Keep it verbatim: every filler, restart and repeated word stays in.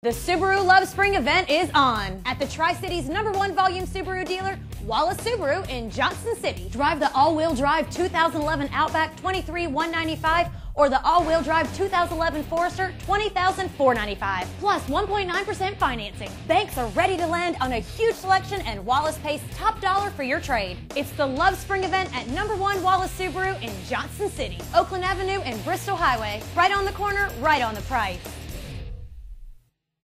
The Subaru Love Spring event is on at the Tri-City's number one volume Subaru dealer, Wallace Subaru in Johnson City. Drive the all-wheel drive two thousand eleven Outback twenty-three thousand one hundred ninety-five dollars or the all-wheel drive two thousand eleven Forester twenty thousand four hundred ninety-five dollars plus one point nine percent financing. Banks are ready to lend on a huge selection and Wallace pays top dollar for your trade. It's the Love Spring event at number one Wallace Subaru in Johnson City, Oakland Avenue and Bristol Highway. Right on the corner, right on the price.